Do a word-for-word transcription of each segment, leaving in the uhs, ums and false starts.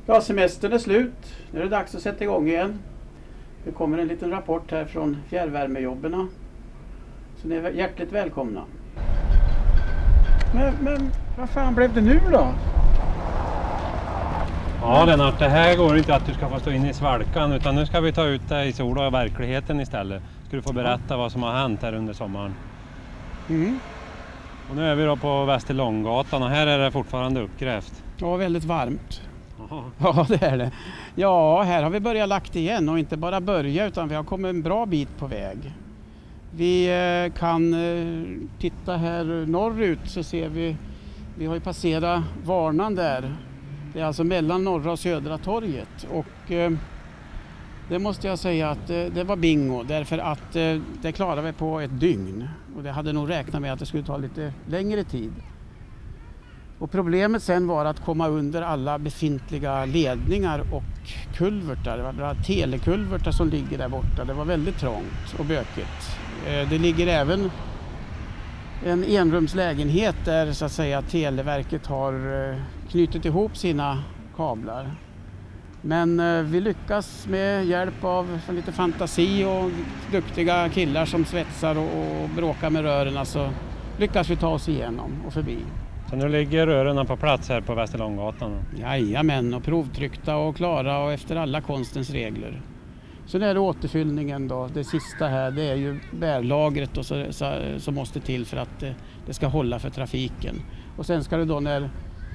Ja, semestern är slut. Nu är det dags att sätta igång igen. Det kommer en liten rapport här från fjärrvärmejobberna. Så ni är hjärtligt välkomna. Men, men vad fan blev det nu då? Ja Lennart, det här går inte att du ska få stå in i svalkan, utan nu ska vi ta ut dig i sol och verkligheten istället. Ska du få berätta vad som har hänt här under sommaren. Mm. Och nu är vi då på Västerlånggatan och här är det fortfarande uppgrävt. Ja, väldigt varmt. Aha. Ja, det är det. Ja, här har vi börjat lagt igen och inte bara börja utan vi har kommit en bra bit på väg. Vi kan titta här norrut så ser vi, vi har ju passerat Varnan där. Det är alltså mellan norra och södra torget och eh, det måste jag säga att eh, det var bingo därför att eh, det klarade vi på ett dygn och det hade nog räknat med att det skulle ta lite längre tid. Och problemet sen var att komma under alla befintliga ledningar och kulvertar. Det var bland annat telekulvertar som ligger där borta. Det var väldigt trångt och bökigt. Eh, det ligger även en enrumslägenhet där så att säga Televerket har knutit ihop sina kablar. Men vi lyckas med hjälp av lite fantasi och duktiga killar som svetsar och bråkar med rören så lyckas vi ta oss igenom och förbi. Så nu ligger rören på plats här på Västerlånggatan? Jajamän, och provtryckta och klara och efter alla konstens regler. Så är det återfyllningen då, det sista här det är ju bärlagret och så, så, som måste till för att det, det ska hålla för trafiken. Och sen ska det då när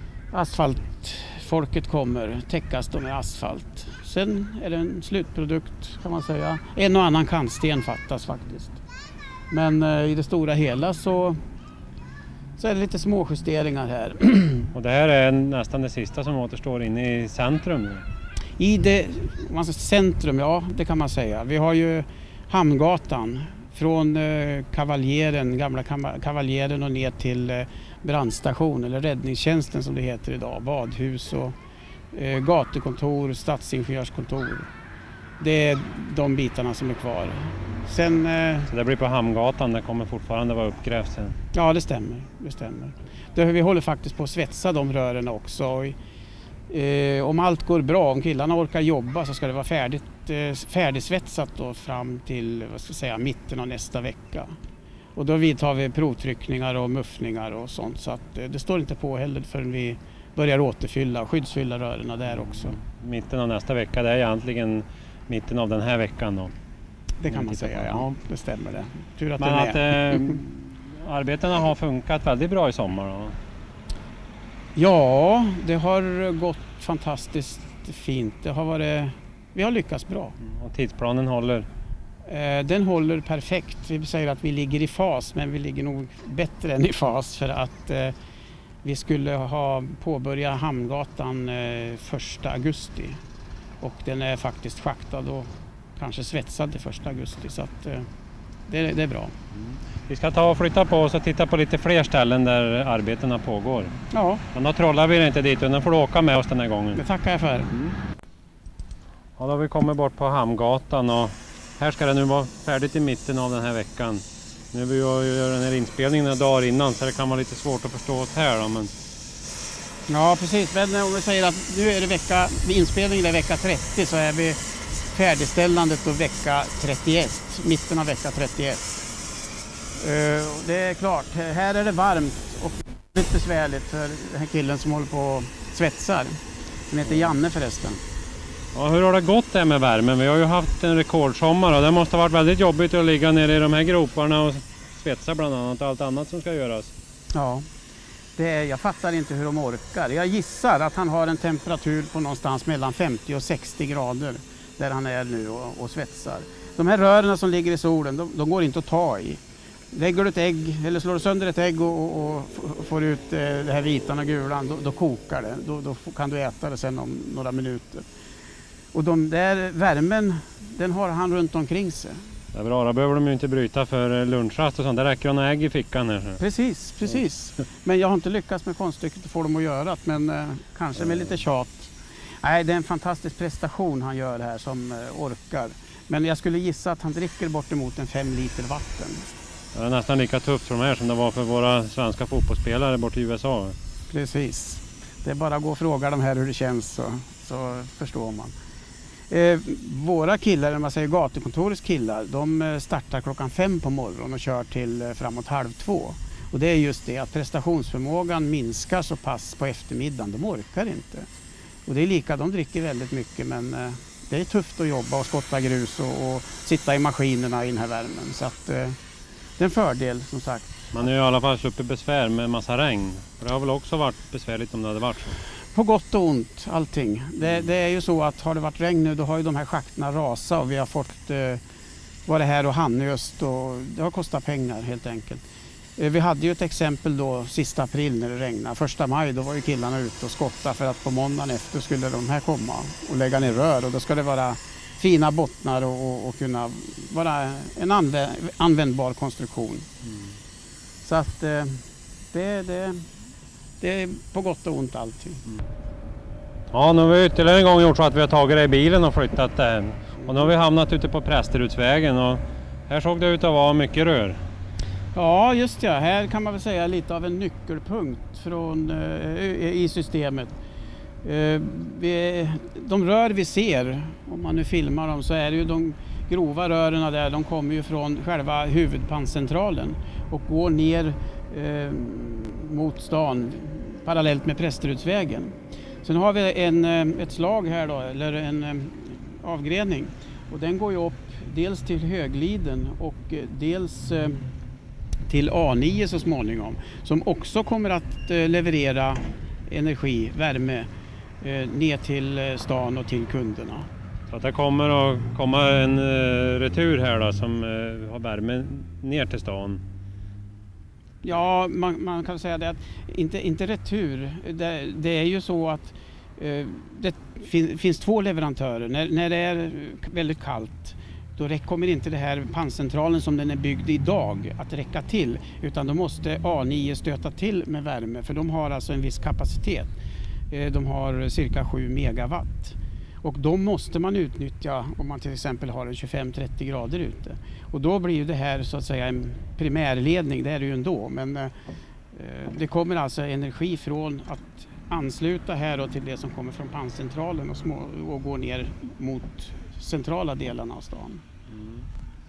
asfaltfolket kommer täckas då med asfalt. Sen är det en slutprodukt kan man säga. En och annan kantsten fattas faktiskt. Men eh, i det stora hela så, så är det lite små justeringar här. Och det här är nästan det sista som återstår inne i centrum nu. I det alltså centrum, ja det kan man säga. Vi har ju Hamngatan från eh, Kavaljeren, gamla Kavaljeren och ner till eh, brandstation eller räddningstjänsten som det heter idag. Badhus och eh, gatukontor, stadsingenjörskontor. Det är de bitarna som är kvar. Sen, eh, Så det blir på Hamngatan, det kommer fortfarande vara uppgrävt sen? Ja det stämmer, det stämmer. Det, vi håller faktiskt på att svetsa de rören också. Och, Eh, om allt går bra, om killarna orkar jobba så ska det vara färdigt, eh, färdigsvetsat då fram till vad ska jag säga, mitten av nästa vecka. Och då vidtar vi provtryckningar och muffningar och sånt så att eh, det står inte på heller förrän vi börjar återfylla och skyddsfylla rörerna där också. Mitten av nästa vecka, det är egentligen mitten av den här veckan då? Det kan man säga, ja. Det stämmer det. Tur att Men det är. att eh, arbetena har funkat väldigt bra i sommar då? Ja, det har gått fantastiskt fint. Det har varit, vi har lyckats bra. Och tidsplanen håller? Eh, den håller perfekt. Vi säger att vi ligger i fas, men vi ligger nog bättre än i fas för att eh, vi skulle ha påbörjat Hamngatan eh, första augusti. Och den är faktiskt schaktad och kanske svetsad till första augusti så att eh, det, det är bra. Mm. Vi ska ta och flytta på oss och titta på lite fler ställen där arbetena pågår. Ja. Men då trollar vi inte dit, utan får du åka med oss den här gången. Det tackar jag för. Mm. Ja, då har vi kommit bort på Hamngatan och här ska det nu vara färdigt i mitten av den här veckan. Nu vill jag göra den här inspelningen några dagar innan så det kan vara lite svårt att förstå oss här då, men... Ja precis, men om vi säger att nu är det vecka, inspelningen är vecka trettio så är vi färdigställandet då vecka trettioett, mitten av vecka trettioett. Uh, det är klart, här är det varmt och lite besvärligt för den här killen som håller på och svetsar. Han heter Janne förresten. Ja, hur har det gått där med värmen? Vi har ju haft en rekordsommar och det måste ha varit väldigt jobbigt att ligga nere i de här groparna och svetsa bland annat och allt annat som ska göras. Ja, det är, jag fattar inte hur de orkar. Jag gissar att han har en temperatur på någonstans mellan femtio och sextio grader där han är nu och, och svetsar. De här rören som ligger i solen, de, de går inte att ta i. Lägger du ett ägg eller slår du sönder ett ägg och, och, och får ut eh, det här vitan och gulan, då, då kokar det. Då, då kan du äta det sen om några minuter. Och de där värmen, den har han runt omkring sig. Det är bra, då behöver de ju inte bryta för lunchrast och sånt. Det räcker några ägg i fickan här. Precis, precis. Men jag har inte lyckats med konststycket att få dem att göra det, men eh, kanske med lite tjat. Nej, det är en fantastisk prestation han gör här som eh, orkar. Men jag skulle gissa att han dricker bortemot en fem liter vatten. Det är nästan lika tufft för de här som det var för våra svenska fotbollsspelare bort i U S A. Precis. Det är bara att gå och fråga dem här hur det känns så, så förstår man. Eh, våra killar, när man säger gatukontorets killar, de startar klockan fem på morgonen och kör till eh, framåt halv två. Och det är just det att prestationsförmågan minskar så pass på eftermiddagen, de orkar inte. Och det är lika, de dricker väldigt mycket men eh, det är tufft att jobba och skotta grus och, och sitta i maskinerna i den här värmen. Så att, eh, det är en fördel som sagt. Man är i alla fall sluppit besvär med massa regn. Det har väl också varit besvärligt om det hade varit så? På gott och ont, allting. Det, det är ju så att har det varit regn nu då har ju de här schakterna rasat och vi har fått eh, vara här och handöst och det har kostat pengar helt enkelt. Eh, vi hade ju ett exempel då sista april när det regnade. Första maj då var ju killarna ute och skottade för att på måndagen efter skulle de här komma och lägga ner rör och då ska det vara fina bottnar och, och, och kunna vara en anvä användbar konstruktion. Mm. Så att eh, det, det, det är på gott och ont allting. Mm. Ja, nu har vi ytterligare en gång gjort så att vi har tagit det i bilen och flyttat det. Och nu har vi hamnat ute på Prästerudsvägen och här såg det ut att vara mycket rör. Ja, just ja. Här kan man väl säga lite av en nyckelpunkt från, eh, i systemet. Eh, vi, de rör vi ser, om man nu filmar dem, så är det ju de grova rören där, de kommer ju från själva huvudpanncentralen och går ner eh, mot stan parallellt med Prästerudsvägen. Sen har vi en, ett slag här då, eller en avgrädning och den går ju upp dels till Högliden och dels eh, till A nio så småningom som också kommer att eh, leverera energi, värme eh, ner till stan och till kunderna. Så att det kommer att komma en uh, retur här då, som uh, har värme ner till stan? Ja, man, man kan säga det att inte, inte retur. Det, det är ju så att uh, det fin, finns två leverantörer. När, när det är väldigt kallt då kommer inte det här panncentralen som den är byggd idag att räcka till. Utan då måste A nio stöta till med värme för de har alltså en viss kapacitet. Uh, de har cirka sju megawatt. Och då måste man utnyttja om man till exempel har en tjugofem till trettio grader ute. Och då blir ju det här så att säga en primärledning, det är det ju ändå. Men eh, det kommer alltså energi från att ansluta här och till det som kommer från panncentralen och, små, och går ner mot centrala delarna av stan. Mm.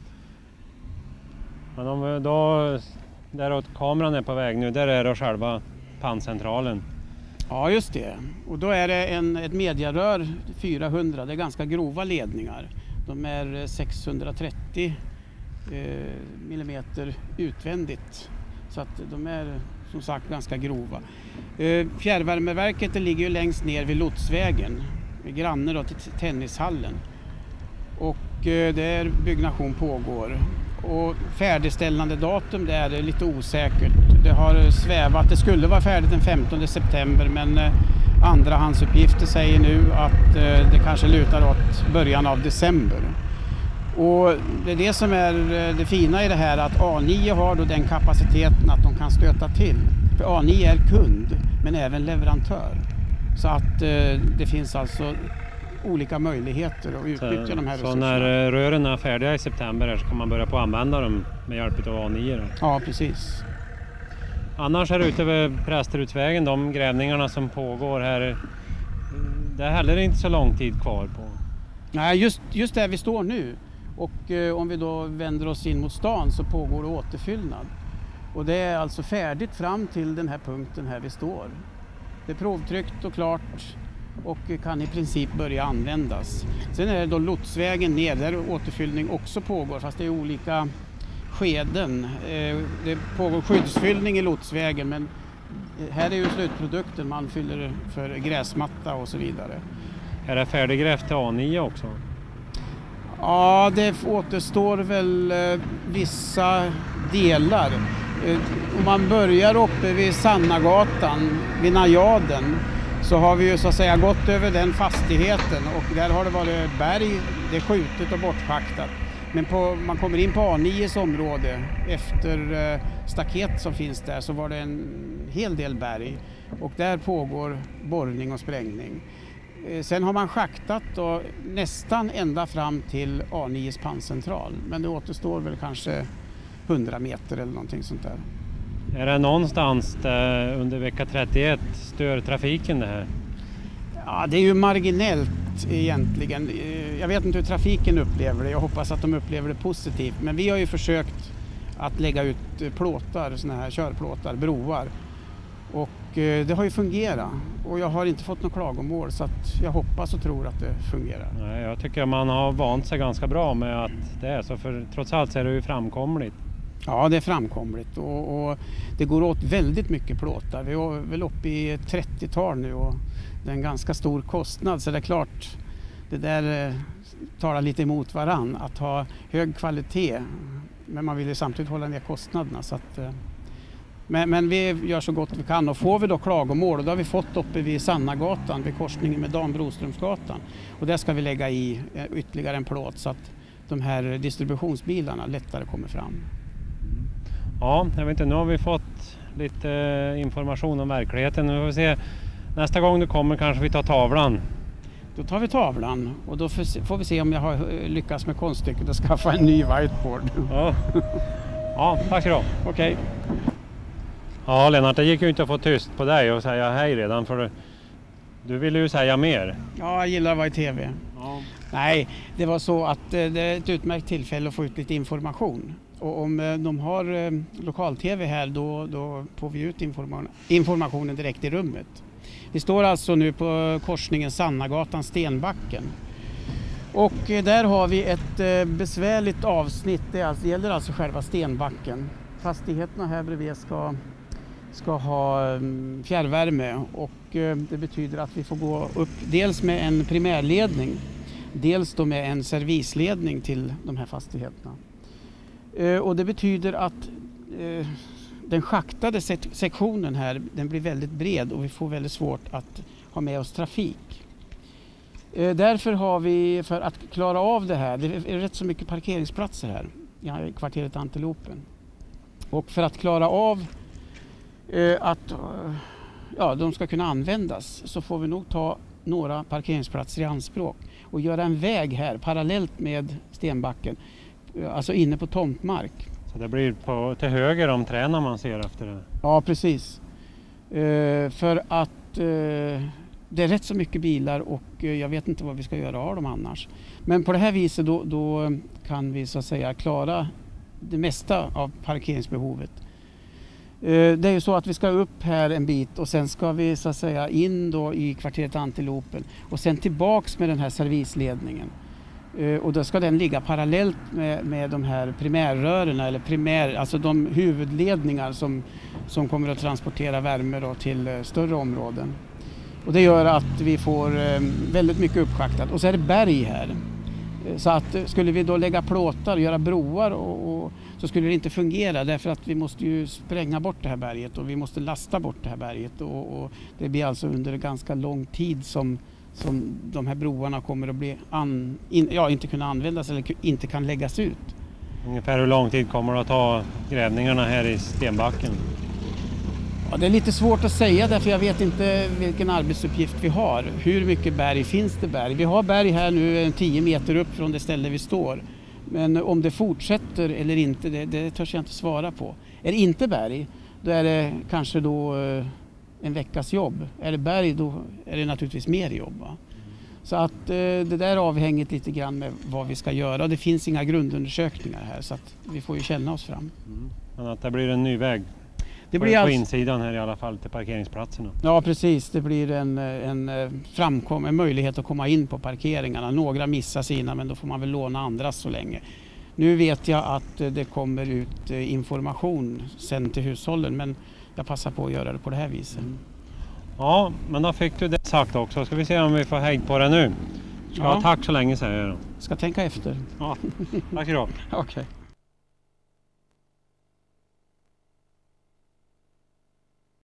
Men om då, där kameran är på väg nu, där är det själva panncentralen. Ja, just det. Och då är det en, ett mediarör fyrahundra, det är ganska grova ledningar. De är sexhundratrettio eh, millimeter utvändigt. Så att de är som sagt ganska grova. Eh, fjärrvärmeverket det ligger ju längst ner vid Lotsvägen, granne då till tennishallen. Och eh, där byggnation pågår. Och färdigställande datum det är lite osäkert. Det har svävat, det skulle vara färdigt den femtonde september men eh, andrahandsuppgifter säger nu att eh, det kanske lutar åt början av december. Och det är det som är det fina i det här att A nio har då den kapaciteten att de kan stöta till. För A nio är kund men även leverantör. Så att eh, det finns alltså olika möjligheter att utnyttja så, de här resurserna. Så när rören är färdiga i september så kan man börja på att använda dem med hjälp av A nio? Då. Ja, precis. Annars är det ute vid Prästerudsvägen, de grävningarna som pågår här, det är heller inte så lång tid kvar på. Nej, just, just där vi står nu. Och eh, om vi då vänder oss in mot stan så pågår det återfyllnad. Och det är alltså färdigt fram till den här punkten här vi står. Det är provtryckt och klart och kan i princip börja användas. Sen är det då Lotsvägen ner där återfyllning också pågår fast det är olika skeden. Det pågår skyddsfyllning i Lotsvägen men här är ju slutprodukten, man fyller för gräsmatta och så vidare. Är det färdiggrävt till A nio också? Ja, det återstår väl vissa delar. Om man börjar uppe vid Sannagatan, vid Najaden, så har vi ju så att säga gått över den fastigheten och där har det varit berg, det är skjutet och bortschaktat. Men på, man kommer in på A nios område efter eh, staket som finns där så var det en hel del berg och där pågår borrning och sprängning. Eh, sen har man schaktat då, nästan ända fram till A nios panncentral men det återstår väl kanske hundra meter eller någonting sånt där. Är det någonstans där under vecka trettioett stör trafiken det här? Ja, det är ju marginellt egentligen. Jag vet inte hur trafiken upplever det. Jag hoppas att de upplever det positivt. Men vi har ju försökt att lägga ut plåtar, såna här körplåtar, broar. Och det har ju fungerat. Och jag har inte fått något klagomål, så att jag hoppas och tror att det fungerar. Nej, jag tycker man har vant sig ganska bra med att det är så. För trots allt så är det ju framkomligt. Ja, det är framkomligt och, och det går åt väldigt mycket plåtar. Vi är väl uppe i ett trettiotal nu och det är en ganska stor kostnad, så det är klart det där eh, talar lite emot varann. Att ha hög kvalitet, men man vill ju samtidigt hålla ner kostnaderna. Så att, eh, men, men vi gör så gott vi kan, och får vi då klagomål, och då har vi fått uppe vid Sannagatan vid korsningen med Dan Broströmsgatan, och där ska vi lägga i eh, ytterligare en plåt så att de här distributionsbilarna lättare kommer fram. Ja, jag vet inte, nu har vi fått lite information om verkligheten. Nu får vi se, nästa gång du kommer kanske vi tar tavlan. Då tar vi tavlan och då får vi se om jag har lyckats med konststycket att skaffa en ny whiteboard. Ja, ja, tack så du ha. Okej. Ja, Lennart, det gick ju inte att få tyst på dig och säga hej redan, för du ville ju säga mer. Ja, jag gillar att vara i tv. Ja. Nej, det var så att det är ett utmärkt tillfälle att få ut lite information. Och om de har eh, lokal-tv här, då, då får vi ut informa- informationen direkt i rummet. Vi står alltså nu på korsningen Sannagatan Stenbacken. Och eh, där har vi ett eh, besvärligt avsnitt. Det, alltså, det gäller alltså själva Stenbacken. Fastigheterna här bredvid ska, ska ha eh, fjärrvärme. Och eh, det betyder att vi får gå upp dels med en primärledning. Dels då med en servisledning till de här fastigheterna. Och det betyder att eh, den schaktade sek- sektionen här, den blir väldigt bred och vi får väldigt svårt att ha med oss trafik. Eh, därför har vi, för att klara av det här, det är rätt så mycket parkeringsplatser här ja, i kvarteret Antilopen. Och för att klara av eh, att ja, de ska kunna användas, så får vi nog ta några parkeringsplatser i anspråk och göra en väg här parallellt med Stenbacken. Alltså inne på tomtmark. Så det blir på, till höger om träna man ser efter det? Ja, precis. Uh, för att uh, det är rätt så mycket bilar och uh, jag vet inte vad vi ska göra av dem annars. Men på det här viset då, då kan vi så att säga klara det mesta av parkeringsbehovet. Uh, det är ju så att vi ska upp här en bit och sen ska vi så att säga in då i kvarteret Antilopen och sen tillbaks med den här servisledningen. Och då ska den ligga parallellt med, med de här primärrörerna, eller primär, alltså de huvudledningar som, som kommer att transportera värme då till större områden. Och det gör att vi får väldigt mycket uppschaktat. Och så är det berg här. Så att skulle vi då lägga plåtar och göra broar och, och, så skulle det inte fungera, därför att vi måste ju spränga bort det här berget och vi måste lasta bort det här berget. Och, och det blir alltså under ganska lång tid som som de här broarna kommer att bli an, in, ja, inte kunna användas eller inte kan läggas ut. Ungefär hur lång tid kommer det att ta grävningarna här i Stenbacken? Ja, det är lite svårt att säga, därför jag vet inte vilken arbetsuppgift vi har. Hur mycket berg finns det berg? Vi har berg här nu tio meter upp från det ställe vi står. Men om det fortsätter eller inte, det, det törs jag inte svara på. Är det inte berg, då är det kanske då en veckas jobb. Är det berg, då är det naturligtvis mer jobb. Va? Så att eh, det där är avhängigt lite grann med vad vi ska göra. Det finns inga grundundersökningar här, så att vi får ju känna oss fram. Mm. Men att det blir en ny väg det på, blir på alltså insidan här i alla fall till parkeringsplatserna. Ja, precis. Det blir en, en, framkom, en möjlighet att komma in på parkeringarna. Några missar sina, men då får man väl låna andra så länge. Nu vet jag att det kommer ut information sen till hushållen, men jag passar på att göra det på det här viset. Mm. Ja, men då fick du det sagt också. Ska vi se om vi får hejd på det nu. Ska ja. ha tack så länge, säger jag. Ska tänka efter. Ja, tack idag. Okej. Okay.